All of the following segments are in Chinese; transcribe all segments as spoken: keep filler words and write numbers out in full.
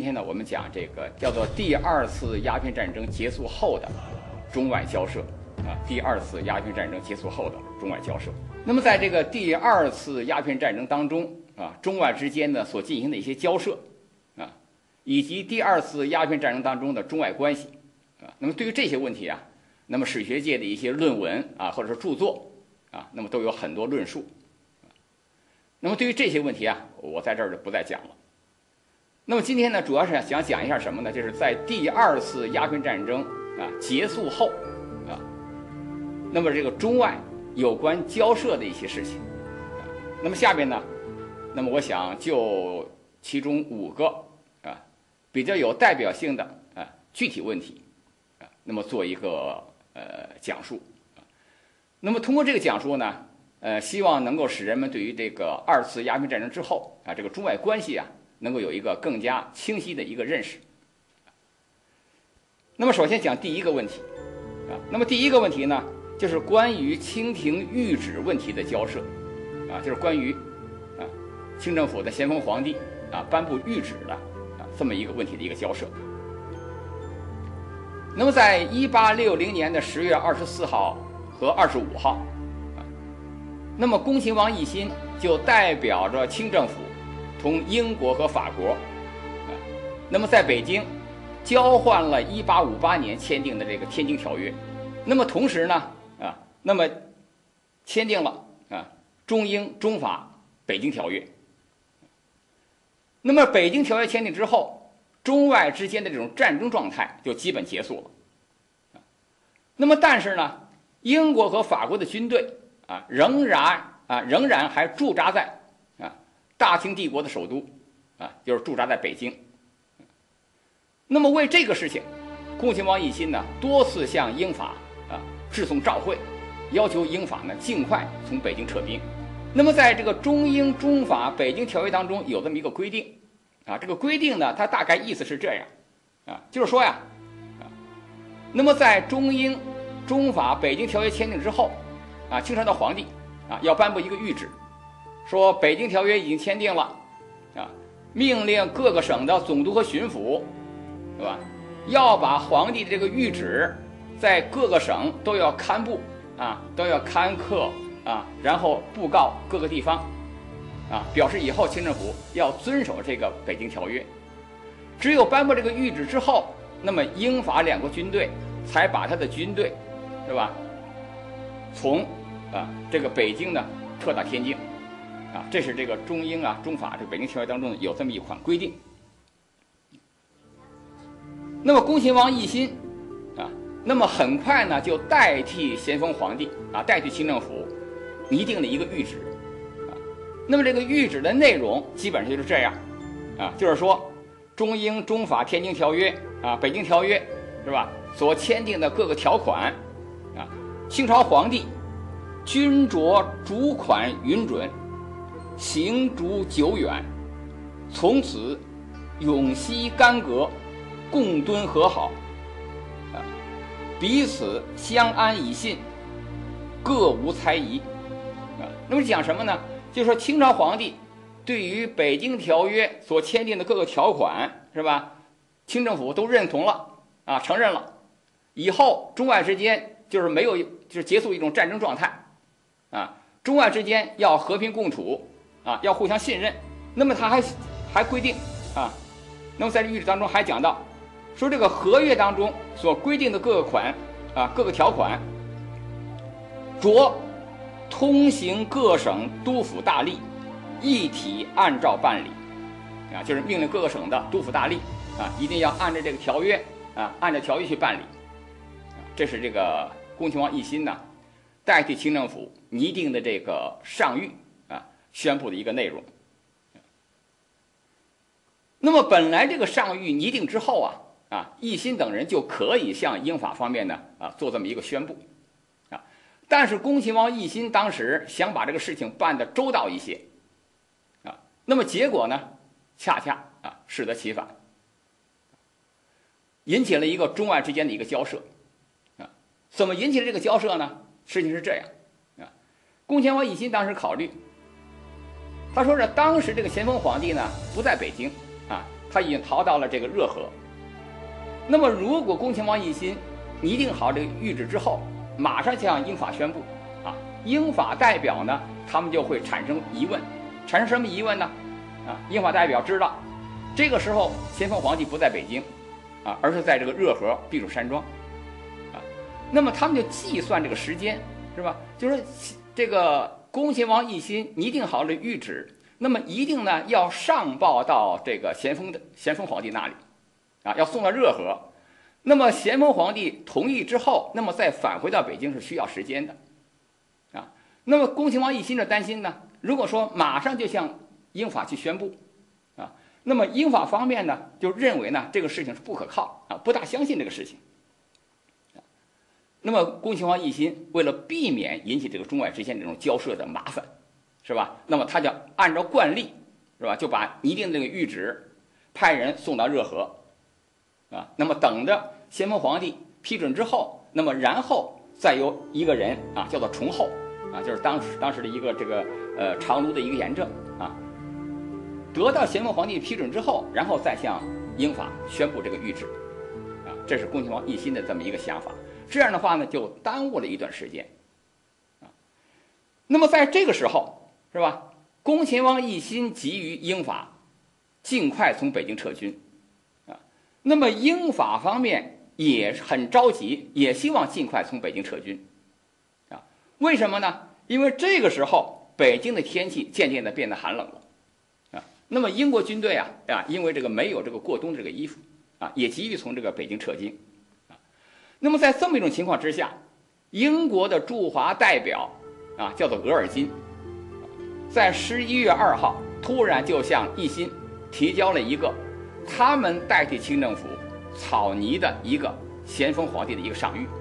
今天呢，我们讲这个叫做第二次鸦片战争结束后的中外交涉啊，第二次鸦片战争结束后的中外交涉。那么在这个第二次鸦片战争当中啊，中外之间呢所进行的一些交涉啊，以及第二次鸦片战争当中的中外关系啊，那么对于这些问题啊，那么史学界的一些论文啊，或者说著作啊，那么都有很多论述。那么对于这些问题啊，我在这儿就不再讲了。那么今天呢，主要是想讲一下什么呢？就是在第二次鸦片战争啊结束后啊，那么这个中外有关交涉的一些事情。啊、那么下边呢，那么我想就其中五个啊比较有代表性的啊具体问题啊，那么做一个呃讲述啊。那么通过这个讲述呢，呃，希望能够使人们对于这个二次鸦片战争之后啊，这个中外关系啊，能够有一个更加清晰的一个认识。那么，首先讲第一个问题啊，那么第一个问题呢，就是关于清廷谕旨问题的交涉啊，就是关于啊清政府的咸丰皇帝啊颁布谕旨的啊这么一个问题的一个交涉。那么，在一八六零年的十月二十四号和二十五号。那么，恭亲王奕欣就代表着清政府，同英国和法国，啊，那么在北京交换了一八五八年签订的这个《天津条约》，那么同时呢，啊，那么签订了啊中英中法北京条约。那么北京条约签订之后，中外之间的这种战争状态就基本结束了。那么但是呢，英国和法国的军队啊，仍然啊，仍然还驻扎在啊大清帝国的首都啊，就是驻扎在北京。那么为这个事情，恭亲王奕欣呢多次向英法啊致送照会，要求英法呢尽快从北京撤兵。那么在这个中英中法北京条约当中有这么一个规定啊，这个规定呢，它大概意思是这样啊，就是说呀啊，那么在中英中法北京条约签订之后。啊，清朝的皇帝啊，要颁布一个谕旨，说北京条约已经签订了，啊，命令各个省的总督和巡抚，对吧？要把皇帝的这个谕旨在各个省都要刊布啊，都要刊刻啊，然后布告各个地方，啊，表示以后清政府要遵守这个北京条约。只有颁布这个谕旨之后，那么英法两国军队才把他的军队，对吧？从啊，这个北京呢撤到天津，啊，这是这个中英啊中法这个北京条约当中有这么一款规定。那么恭亲王奕欣啊，那么很快呢就代替咸丰皇帝啊，代替清政府拟定了一个谕旨啊。那么这个谕旨的内容基本上就是这样啊，就是说中英中法天津条约啊，北京条约是吧？所签订的各个条款啊，清朝皇帝均着主款允准，行逐久远，从此永息干戈，共敦和好，啊，彼此相安以信，各无猜疑，啊，那么讲什么呢？就是说清朝皇帝对于北京条约所签订的各个条款，是吧？清政府都认同了啊，承认了，以后中外之间就是没有，就是结束一种战争状态。啊，中外之间要和平共处啊，要互相信任。那么他还还规定啊，那么在这谕旨当中还讲到，说这个合约当中所规定的各个款啊，各个条款，着通行各省督抚大吏一体按照办理啊，就是命令各个省的督抚大吏啊，一定要按照这个条约啊，按照条约去办理。啊，这是这个恭亲王奕欣呢代替清政府拟定的这个上谕啊，宣布的一个内容。那么本来这个上谕拟定之后啊，啊，奕欣等人就可以向英法方面呢啊做这么一个宣布啊，但是恭亲王奕欣当时想把这个事情办得周到一些啊，那么结果呢，恰恰啊适得其反，引起了一个中外之间的一个交涉啊。怎么引起了这个交涉呢？事情是这样啊，恭亲王奕欣当时考虑，他说是当时这个咸丰皇帝呢不在北京啊， 他已经逃到了这个热河。那么如果恭亲王奕欣拟定好这个谕旨之后，马上向英法宣布啊，英法代表呢，他们就会产生疑问，产生什么疑问呢？啊，英法代表知道，这个时候咸丰皇帝不在北京，啊，而是在这个热河避暑山庄，啊，那么他们就计算这个时间，是吧？就是这个恭亲王奕欣拟定好了谕旨，那么一定呢要上报到这个咸丰的咸丰皇帝那里，啊，要送到热河。那么咸丰皇帝同意之后，那么再返回到北京是需要时间的，啊，那么恭亲王奕欣的担心呢，如果说马上就向英法去宣布，啊，那么英法方面呢就认为呢这个事情是不可靠啊，不大相信这个事情。那么恭亲王奕欣为了避免引起这个中外之间这种交涉的麻烦，是吧？那么他就按照惯例，是吧？就把拟定这个谕旨派人送到热河。啊，那么等着咸丰皇帝批准之后，那么然后再由一个人啊，叫做崇厚啊，就是当时当时的一个这个呃长卢的一个盐政啊，得到咸丰皇帝批准之后，然后再向英法宣布这个谕旨啊，这是恭亲王奕欣的这么一个想法。这样的话呢，就耽误了一段时间啊。那么在这个时候，是吧？恭亲王奕欣急于英法尽快从北京撤军。那么英法方面也很着急，也希望尽快从北京撤军，啊，为什么呢？因为这个时候北京的天气渐渐的变得寒冷了，啊，那么英国军队啊啊，因为这个没有这个过冬这个衣服啊，也急于从这个北京撤军，啊，那么在这么一种情况之下，英国的驻华代表啊叫做额尔金，在十一月二号突然就向奕欣提交了一个他们代替清政府草拟的一个咸丰皇帝的一个上谕，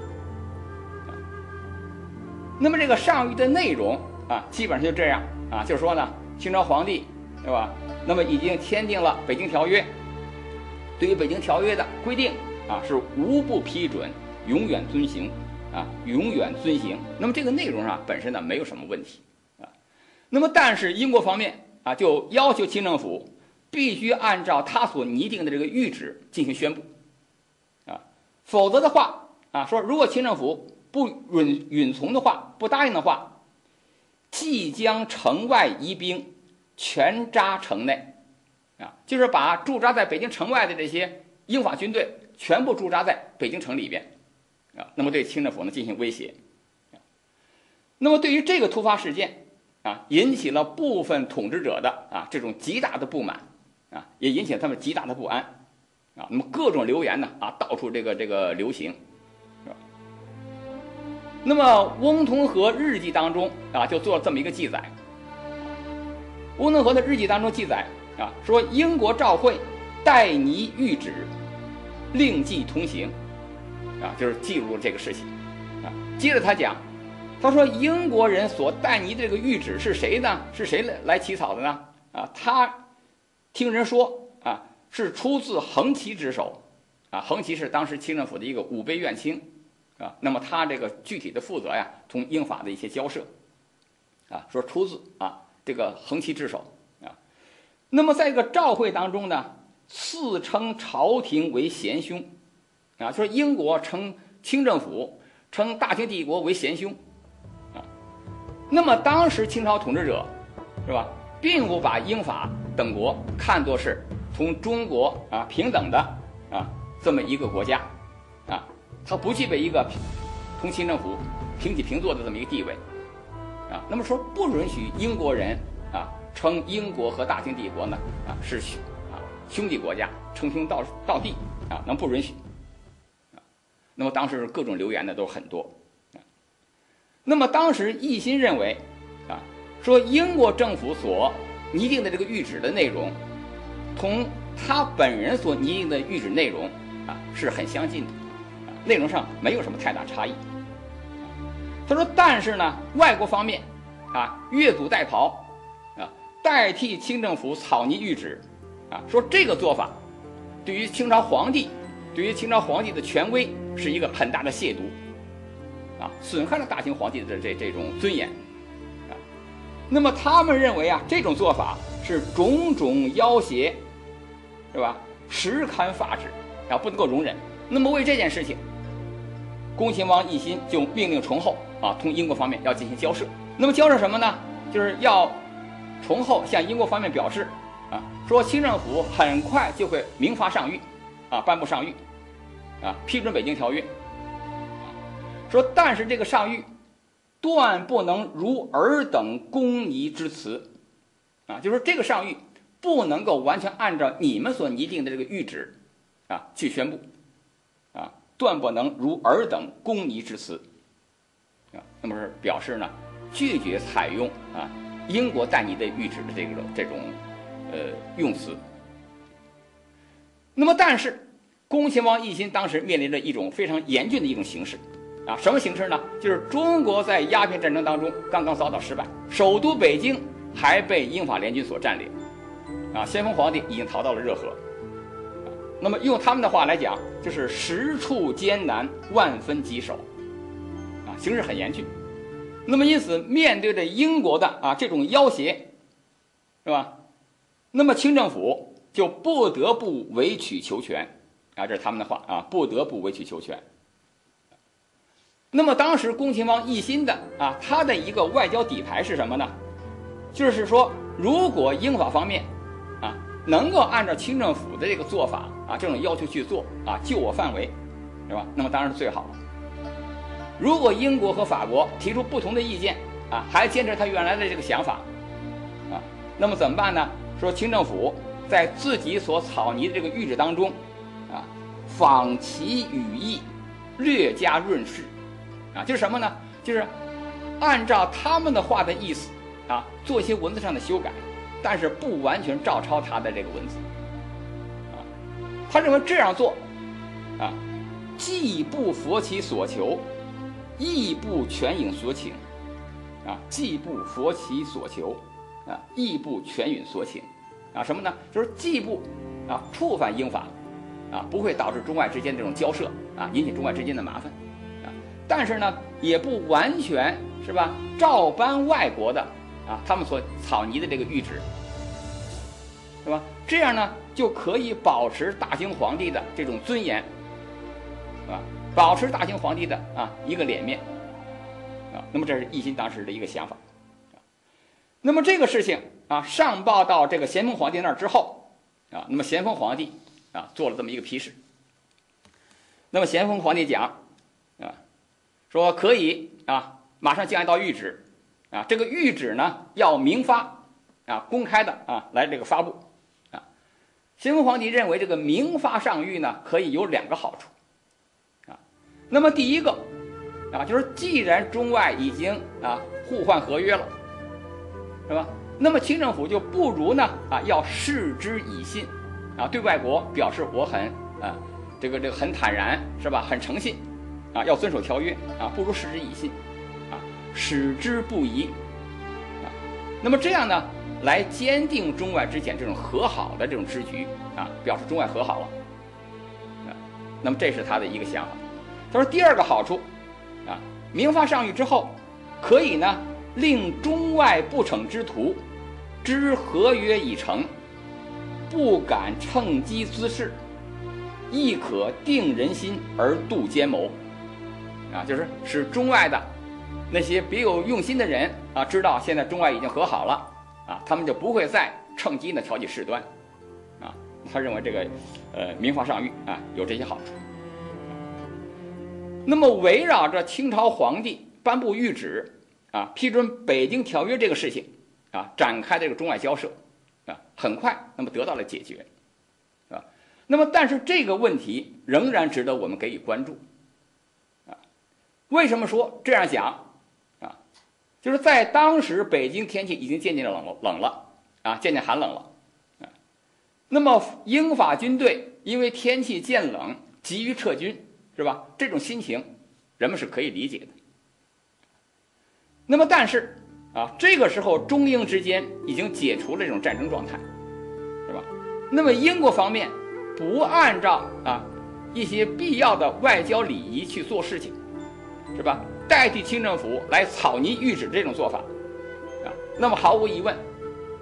那么这个上谕的内容啊，基本上就这样啊，就是说呢，清朝皇帝对吧？那么已经签订了《北京条约》，对于《北京条约》的规定啊，是无不批准，永远遵行啊，永远遵行。那么这个内容上本身呢没有什么问题啊。那么但是英国方面啊，就要求清政府必须按照他所拟定的这个谕旨进行宣布，啊，否则的话，啊，说如果清政府不允允从的话，不答应的话，即将城外移兵，全扎城内，啊，就是把驻扎在北京城外的这些英法军队全部驻扎在北京城里边，啊，那么对清政府呢进行威胁，啊，那么对于这个突发事件，啊，引起了部分统治者的啊这种极大的不满。啊，也引起了他们极大的不安，啊，那么各种流言呢，啊，到处这个这个流行，是吧？那么翁同龢日记当中啊，就做了这么一个记载。翁同龢的日记当中记载啊，说英国照会代拟谕旨，另记同行，啊，就是记录了这个事情，啊，接着他讲，他说英国人所代拟的这个谕旨是谁呢？是谁来来起草的呢？啊，他。听人说啊，是出自恒祺之手，啊，恒祺是当时清政府的一个武备院卿，啊，那么他这个具体的负责呀，同英法的一些交涉，啊，说出自啊这个恒祺之手，啊，那么在这个照会当中呢，自称朝廷为贤兄，啊，就是英国称清政府称大清帝国为贤兄，啊，那么当时清朝统治者是吧？并不把英法等国看作是同中国啊平等的啊这么一个国家，啊，它不具备一个同清政府平起平坐的这么一个地位，啊，那么说不允许英国人啊称英国和大清帝国呢啊是啊兄弟国家，称兄道道弟啊，能不允许？啊，那么当时各种流言呢都很多，啊，那么当时奕欣认为啊。说英国政府所拟定的这个谕旨的内容，同他本人所拟定的谕旨内容啊是很相近的，啊，内容上没有什么太大差异。他说，但是呢，外国方面啊越俎代庖啊，代替清政府草拟谕旨啊，说这个做法对于清朝皇帝，对于清朝皇帝的权威是一个很大的亵渎，啊，损害了大清皇帝的这这种尊严。那么他们认为啊，这种做法是种种要挟， 是吧？实堪发指啊，不能够容忍。那么为这件事情，恭亲王奕欣就命令崇厚啊，同英国方面要进行交涉。那么交涉什么呢？就是要崇厚向英国方面表示啊，说清政府很快就会明发上谕啊，颁布上谕啊，批准北京条约啊，说但是这个上谕断不能如尔等公拟之词啊，就是这个上谕不能够完全按照你们所拟定的这个谕旨啊去宣布啊，断不能如尔等公拟之词啊，那么是表示呢拒绝采用啊英国代拟的谕旨的这个这种呃用词。那么但是恭亲王奕欣当时面临着一种非常严峻的一种形势啊，什么形势呢？就是中国在鸦片战争当中刚刚遭到失败，首都北京还被英法联军所占领啊，咸丰皇帝已经逃到了热河啊，那么用他们的话来讲，就是十处艰难，万分棘手啊，形势很严峻。那么因此面对着英国的啊这种要挟，是吧？那么清政府就不得不委曲求全啊，这是他们的话啊，不得不委曲求全。那么当时恭亲王奕欣的啊，他的一个外交底牌是什么呢？就是说，如果英法方面啊能够按照清政府的这个做法啊这种要求去做啊，就我范围，是吧？那么当然是最好了。如果英国和法国提出不同的意见啊，还坚持他原来的这个想法啊，那么怎么办呢？说清政府在自己所草拟的这个谕旨当中啊，仿其语义，略加润饰啊，就是什么呢？就是按照他们的话的意思啊，做一些文字上的修改，但是不完全照抄他的这个文字啊。他认为这样做啊，既不符其所求，亦不全允所请啊，既不符其所求啊，亦不全允所请啊，什么呢？就是既不啊触犯英法啊，不会导致中外之间这种交涉啊，引起中外之间的麻烦啊，但是呢，也不完全是吧照搬外国的啊他们所草拟的这个谕旨，是吧？这样呢就可以保持大清皇帝的这种尊严，是吧？保持大清皇帝的啊一个脸面啊，那么这是奕欣当时的一个想法啊。那么这个事情啊上报到这个咸丰皇帝那儿之后啊，那么咸丰皇帝啊做了这么一个批示。那么咸丰皇帝讲啊，说可以啊马上降一道谕旨啊，这个谕旨呢要明发啊，公开的啊来这个发布啊。咸丰皇帝认为这个明发上谕呢可以有两个好处。那么第一个啊，就是既然中外已经啊互换合约了，是吧？那么清政府就不如呢啊要示之以信啊，对外国表示我很啊这个这个很坦然，是吧？很诚信啊，要遵守条约啊，不如示之以信啊，使之不疑啊。那么这样呢，来坚定中外之间这种和好的这种之局啊，表示中外和好了啊。那么这是他的一个想法。他说第二个好处啊，明发上谕之后，可以呢令中外不逞之徒知合约已成，不敢趁机滋事，亦可定人心而度奸谋啊，就是使中外的那些别有用心的人啊知道现在中外已经和好了啊，他们就不会再趁机呢挑起事端啊。他认为这个呃明发上谕啊有这些好处。那么围绕着清朝皇帝颁布谕旨啊，批准北京条约这个事情啊，展开这个中外交涉啊，很快那么得到了解决啊。那么但是这个问题仍然值得我们给予关注啊。为什么说这样讲啊？就是在当时北京天气已经渐渐的冷了冷了啊，渐渐寒冷了啊。那么英法军队因为天气渐冷，急于撤军，是吧？这种心情人们是可以理解的。那么但是啊，这个时候中英之间已经解除了这种战争状态，是吧？那么英国方面不按照啊一些必要的外交礼仪去做事情，是吧？代替清政府来草拟谕旨这种做法啊，那么毫无疑问，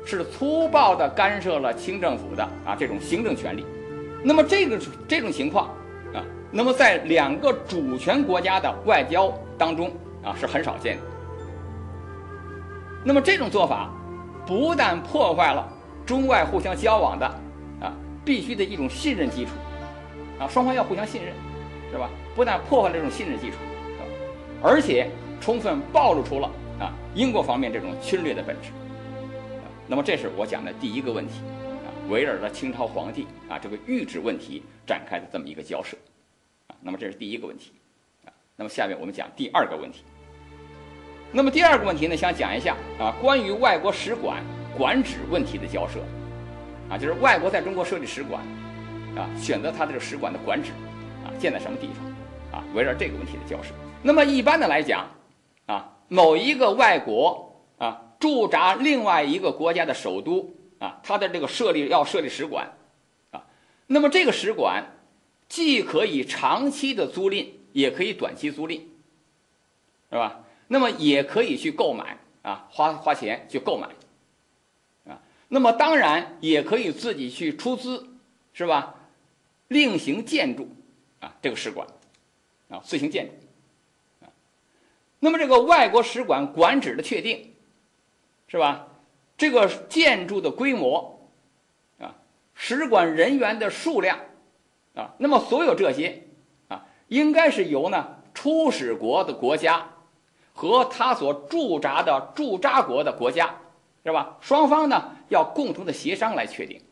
是粗暴地干涉了清政府的啊这种行政权力。那么这个这种情况啊，那么在两个主权国家的外交当中啊是很少见的。那么这种做法不但破坏了中外互相交往的啊必须的一种信任基础啊，双方要互相信任，是吧？不但破坏了这种信任基础啊，而且充分暴露出了啊英国方面这种侵略的本质啊。那么这是我讲的第一个问题啊，围绕着清朝皇帝啊这个谕旨问题展开的这么一个交涉啊。那么这是第一个问题啊。那么下面我们讲第二个问题。那么第二个问题呢，想讲一下啊关于外国使馆管址问题的交涉啊，就是外国在中国设立使馆啊，选择他这个使馆的管址啊建在什么地方啊，围绕这个问题的交涉。那么一般的来讲啊，某一个外国啊驻扎另外一个国家的首都啊，它的这个设立要设立使馆啊，那么这个使馆既可以长期的租赁，也可以短期租赁，是吧？那么也可以去购买啊，花花钱去购买啊。那么当然也可以自己去出资，是吧？另行建筑啊这个使馆啊，自行建筑啊。那么这个外国使馆管址的确定，是吧？这个建筑的规模啊，使馆人员的数量啊，那么所有这些啊，应该是由呢出使国的国家和他所驻扎的驻扎国的国家，是吧？双方呢要共同的协商来确定。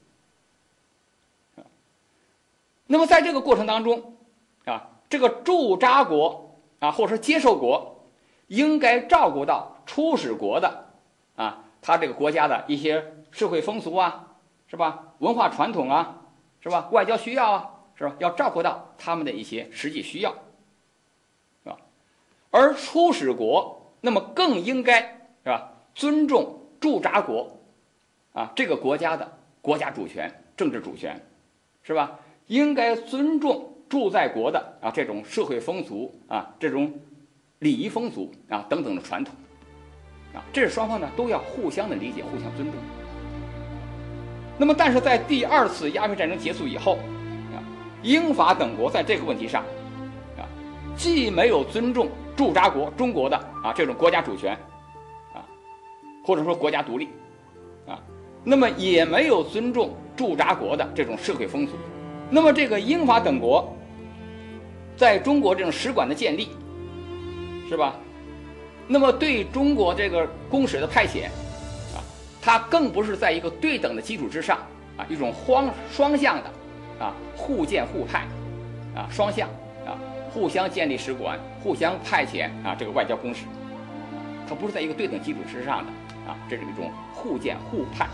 那么在这个过程当中啊，这个驻扎国啊，或者是接受国，应该照顾到出使国的啊，他这个国家的一些社会风俗啊，是吧？文化传统啊，是吧？外交需要啊，是吧？要照顾到他们的一些实际需要，是吧？而出使国，那么更应该是吧，尊重驻扎国啊这个国家的国家主权、政治主权，是吧？应该尊重驻在国的啊这种社会风俗啊、这种礼仪风俗啊等等的传统啊，这是双方呢都要互相的理解、互相尊重。那么，但是在第二次鸦片战争结束以后啊，英法等国在这个问题上啊，既没有尊重驻扎国中国的啊这种国家主权啊，或者说国家独立啊，那么也没有尊重驻扎国的这种社会风俗。那么这个英法等国在中国这种使馆的建立，是吧？那么对中国这个公使的派遣啊，它更不是在一个对等的基础之上啊，一种双双向的啊互建互派啊双向啊互相建立使馆，互相派遣啊这个外交公使，它不是在一个对等基础之上的啊，这是一种互建互派。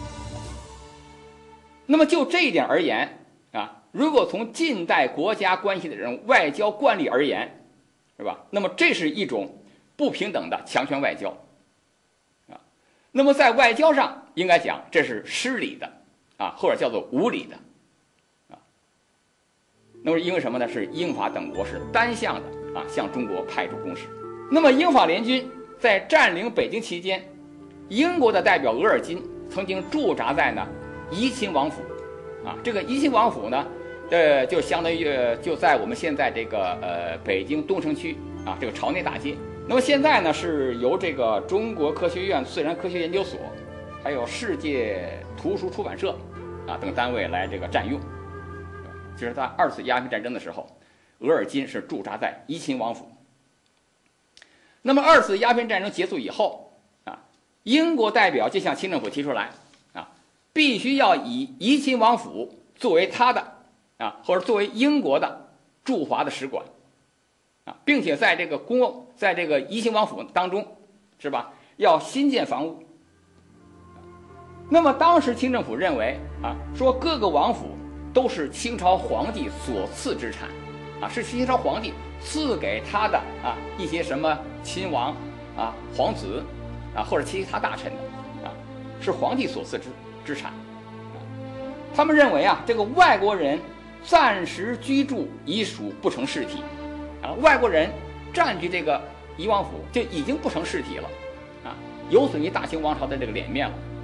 那么就这一点而言啊，如果从近代国家关系的这种外交惯例而言，是吧？那么这是一种不平等的强权外交啊。那么在外交上应该讲这是失礼的啊，或者叫做无礼的啊。那么因为什么呢？是英法等国是单向的啊向中国派出公使。那么英法联军在占领北京期间，英国的代表额尔金曾经驻扎在呢怡亲王府啊，这个怡亲王府呢，呃，就相当于就在我们现在这个呃北京东城区啊这个朝内大街。那么现在呢是由这个中国科学院自然科学研究所，还有世界图书出版社啊等单位来这个占用。就是在二次鸦片战争的时候，额尔金是驻扎在怡亲王府。那么二次鸦片战争结束以后啊，英国代表就向清政府提出来啊，必须要以怡亲王府作为他的啊，或者作为英国的驻华的使馆啊，并且在这个公在这个怡亲王府当中，是吧？要新建房屋。那么当时清政府认为啊，说各个王府都是清朝皇帝所赐之产啊，是清朝皇帝赐给他的啊一些什么亲王啊、皇子啊或者其他大臣的啊，是皇帝所赐之之产。他们认为啊，这个外国人暂时居住已属不成事体啊，外国人占据这个怡王府就已经不成事体了啊，有损于大清王朝的这个脸面了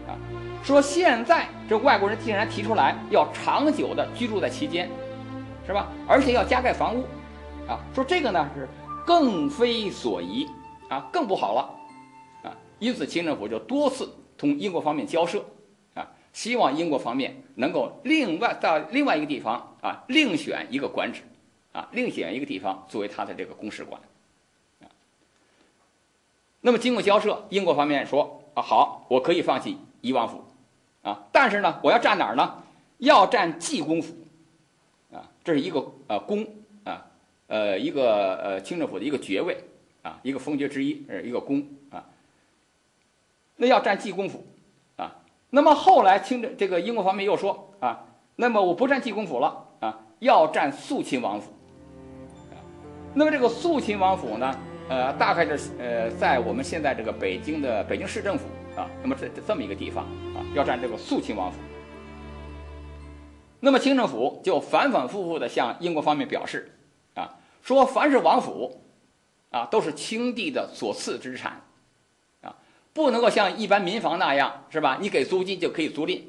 啊，说现在这外国人竟然提出来要长久的居住在其间，是吧？而且要加盖房屋，啊，说这个呢是更非所宜啊，更不好了啊。因此，清政府就多次同英国方面交涉啊，希望英国方面能够另外到另外一个地方啊，另选一个官职啊，另选一个地方作为他的这个公使馆啊。那么经过交涉，英国方面说啊，好，我可以放弃怡王府啊，但是呢，我要占哪儿呢？要占济公府啊，这是一个呃公啊，呃一个呃清政府的一个爵位啊，一个封爵之一，是一个公啊。那要占济公府啊。那么后来清政这个英国方面又说啊，那么我不占济公府了啊，要占肃亲王府啊。那么这个肃亲王府呢，呃，大概是呃在我们现在这个北京的北京市政府啊，那么这这么一个地方啊，要占这个肃亲王府。那么清政府就反反复复的向英国方面表示啊，说凡是王府啊，都是清帝的所赐之产啊，不能够像一般民房那样，是吧？你给租金就可以租赁。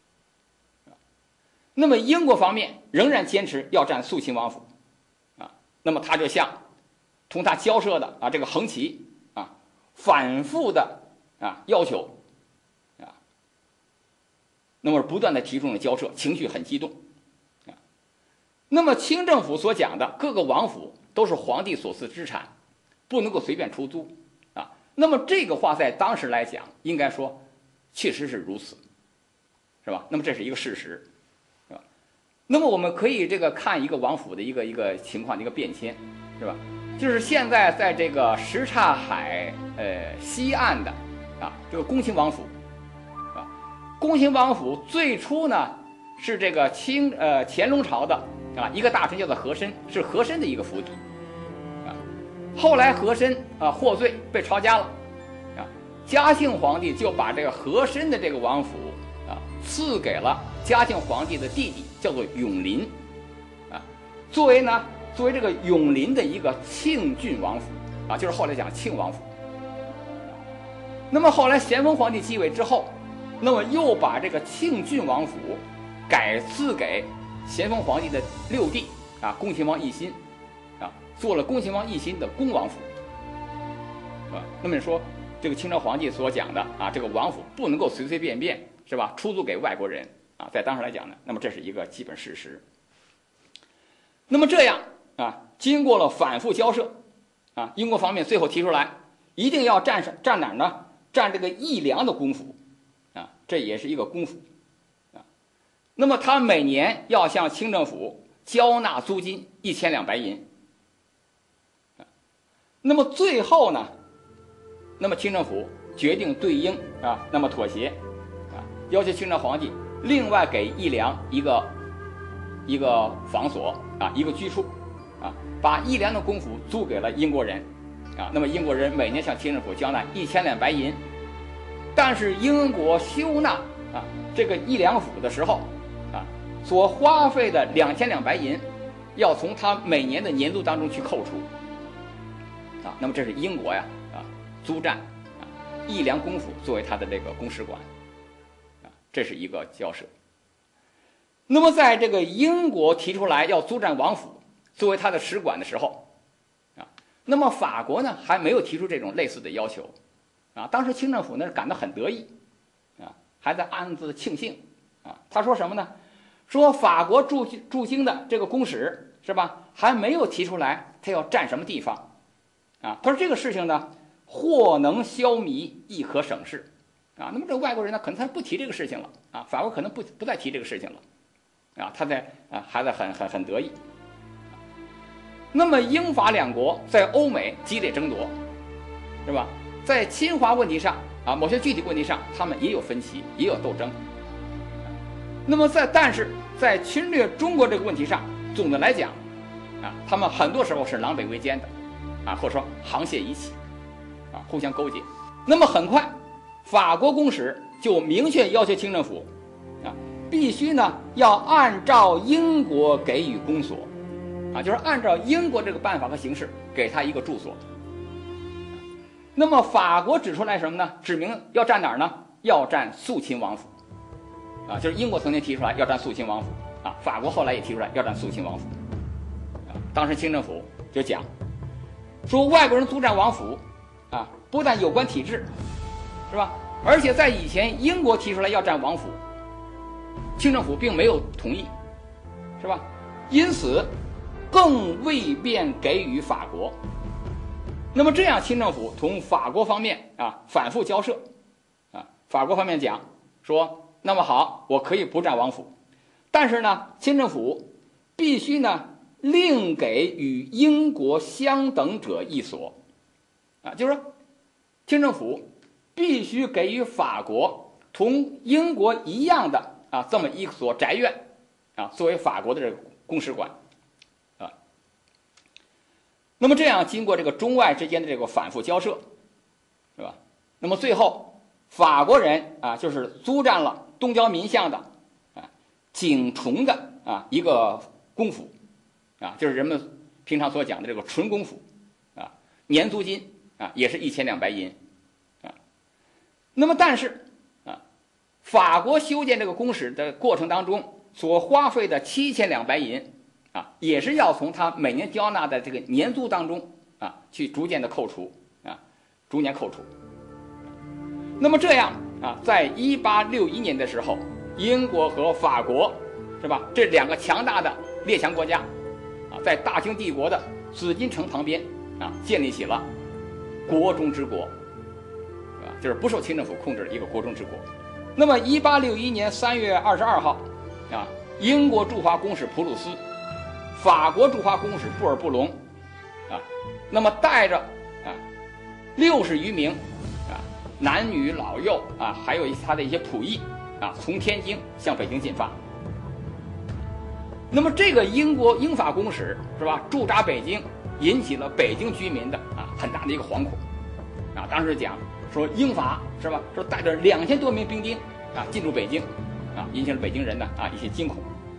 那么英国方面仍然坚持要占肃亲王府啊，那么他就向同他交涉的啊这个横旗啊反复的啊要求啊，那么不断的提出了交涉，情绪很激动啊。那么清政府所讲的各个王府都是皇帝所赐之产，不能够随便出租啊。那么这个话在当时来讲，应该说确实是如此，是吧？那么这是一个事实，是吧？那么我们可以这个看一个王府的一个一个情况的一个变迁，是吧？就是现在在这个什刹海呃西岸的啊这个恭亲王府啊，恭亲王府最初呢是这个清呃乾隆朝的啊一个大臣叫做和珅，是和珅的一个府邸啊。后来和珅啊获罪被抄家了啊，嘉庆皇帝就把这个和珅的这个王府啊赐给了嘉庆皇帝的弟弟，叫做永璘啊，作为呢。作为这个永璘的一个庆郡王府啊，就是后来讲庆王府。那么后来咸丰皇帝继位之后，那么又把这个庆郡王府改赐给咸丰皇帝的六弟啊，恭亲王奕欣啊，做了恭亲王奕欣的恭王府啊。那么说这个清朝皇帝所讲的啊，这个王府不能够随随便便是吧出租给外国人啊，在当时来讲呢，那么这是一个基本事实。那么这样。啊，经过了反复交涉，啊，英国方面最后提出来，一定要占上占哪儿呢？占这个义良的公府，啊，这也是一个公府，啊，那么他每年要向清政府交纳租金一千两白银，啊，那么最后呢，那么清政府决定对英啊，那么妥协，啊，要求清朝皇帝另外给义良一个一个房所啊，一个居处。啊，把义良的公府租给了英国人，啊，那么英国人每年向清政府交纳一千两白银，但是英国收纳啊这个义良府的时候，啊，所花费的两千两白银，要从他每年的年租当中去扣除，啊，那么这是英国呀啊租占啊义良公府作为他的这个公使馆，啊，这是一个交涉。那么在这个英国提出来要租占王府作为他的使馆的时候，啊，那么法国呢还没有提出这种类似的要求，啊，当时清政府呢感到很得意，啊，还在暗自庆幸，啊，他说什么呢？说法国驻驻京的这个公使是吧，还没有提出来他要占什么地方，啊，他说这个事情呢，或能消弭，亦可省事，啊，那么这个外国人呢可能他不提这个事情了，啊，法国可能不不再提这个事情了，啊，他在啊还在很很很得意。那么英法两国在欧美激烈争夺，是吧？在侵华问题上啊，某些具体问题上，他们也有分歧，也有斗争。那么在但是在侵略中国这个问题上，总的来讲，啊，他们很多时候是狼狈为奸的，啊，或者说沆瀣一气，啊，互相勾结。那么很快，法国公使就明确要求清政府，啊，必须呢要按照英国给予公所。啊，就是按照英国这个办法和形式给他一个住所。那么法国指出来什么呢？指明要占哪儿呢？ 要占肃亲王府，啊，就是英国曾经提出来要占肃亲王府，啊，法国后来也提出来要占肃亲王府，啊，当时清政府就讲说外国人租占王府，啊，不但有关体制，是吧？而且在以前英国提出来要占王府，清政府并没有同意，是吧？因此更未便给予法国。那么这样清政府同法国方面啊反复交涉，啊，法国方面讲说，那么好，我可以不占王府，但是呢，清政府必须呢另给与英国相等者一所，啊，就是说清政府必须给予法国同英国一样的啊这么一所宅院，啊，作为法国的这个公使馆，啊，那么这样经过这个中外之间的这个反复交涉，是吧？那么最后法国人啊就是租占了东交民巷的啊景崇的啊一个公府，啊，就是人们平常所讲的这个纯公府，啊，年租金啊也是一千两白银，啊，那么但是啊，法国修建这个公使的过程当中所花费的七千两白银啊，也是要从他每年交纳的这个年租当中啊去逐渐的扣除啊，逐年扣除。那么这样啊，在一八六一年的时候，英国和法国是吧，这两个强大的列强国家啊，在大清帝国的紫禁城旁边啊，建立起了国中之国，啊，就是不受清政府控制的一个国中之国。那么一八六一年三月二十二号啊，英国驻华公使普鲁斯，法国驻华公使布尔布隆啊，那么带着啊六十余名啊男女老幼啊，还有他的一些仆役啊，从天津向北京进发。那么这个英国英法公使是吧，驻扎北京，引起了北京居民的啊很大的一个惶恐啊。当时讲说英法是吧，说带着两千多名兵丁啊进入北京啊，引起了北京人呢啊一些惊恐。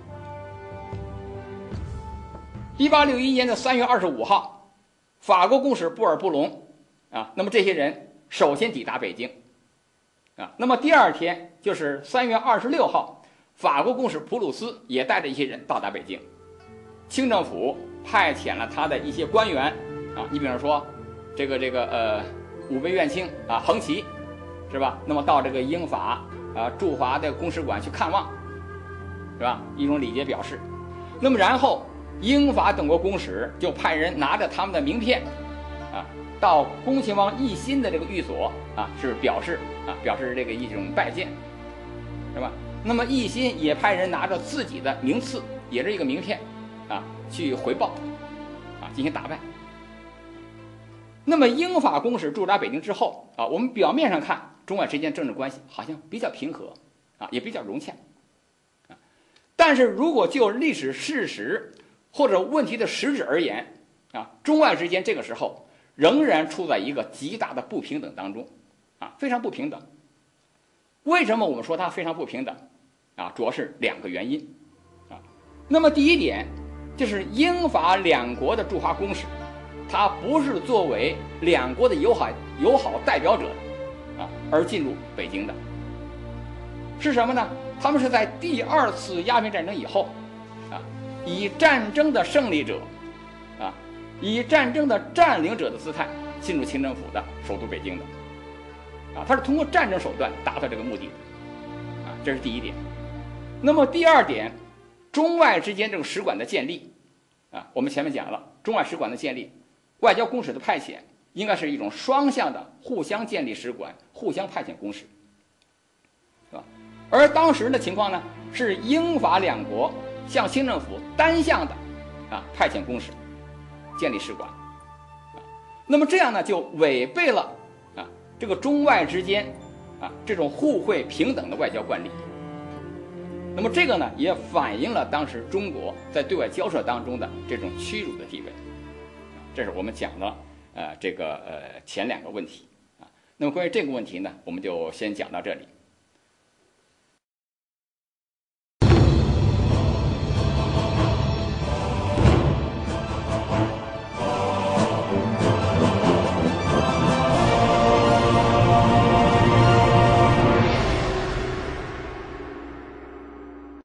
一八六一年的三月二十五号，法国公使布尔布隆啊，那么这些人首先抵达北京啊，那么第二天就是三月二十六号，法国公使普鲁斯也带着一些人到达北京，清政府派遣了他的一些官员啊，你比方说这个这个呃武备院卿啊横旗是吧，那么到这个英法啊驻华的公使馆去看望，是吧，一种礼节表示。那么然后英法等国公使就派人拿着他们的名片啊，到恭亲王奕欣的这个寓所啊，是表示啊表示这个一种拜见，是吧？那么奕欣也派人拿着自己的名次，也是一个名片啊，去回报啊，进行打拜。那么英法公使驻扎北京之后啊，我们表面上看中外之间政治关系好像比较平和啊，也比较融洽啊，但是如果就历史事实或者问题的实质而言啊，中外之间这个时候仍然处在一个极大的不平等当中啊，非常不平等。为什么我们说它非常不平等啊？主要是两个原因啊。那么第一点就是英法两国的驻华公使，它不是作为两国的友好友好代表者啊而进入北京的，是什么呢？他们是在第二次鸦片战争以后啊，以战争的胜利者啊，以战争的占领者的姿态进入清政府的首都北京的啊，他是通过战争手段达到这个目的的啊，这是第一点。那么第二点，中外之间这个使馆的建立啊，我们前面讲了，中外使馆的建立，外交公使的派遣应该是一种双向的，互相建立使馆，互相派遣公使，是吧？而当时的情况呢，是英法两国向清政府单向的啊派遣公使，建立使馆啊，那么这样呢就违背了啊这个中外之间啊这种互惠平等的外交惯例。那么这个呢也反映了当时中国在对外交涉当中的这种屈辱的地位，这是我们讲的呃这个呃前两个问题啊。那么关于这个问题呢，我们就先讲到这里。